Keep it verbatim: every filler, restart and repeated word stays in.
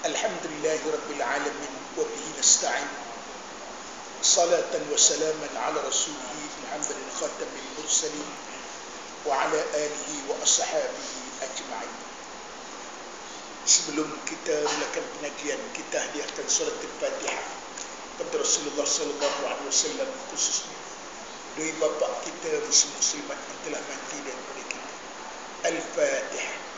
Alhamdulillahi Rabbil Alamin wa bihi nasta'in. Salatan wa salaman ala rasulihi Muhammadin khatamil mursalin wa ala alihi wa ashabihi ajma'in. Sebelum kita mulakan pengajian, kita hadiahkan surat Al-Fatihah kepada Rasulullah sallallahu alaihi wasallam, khususnya dua bapa kita muslim muslimat yang telah mati daripada kita. Al-Fatihah.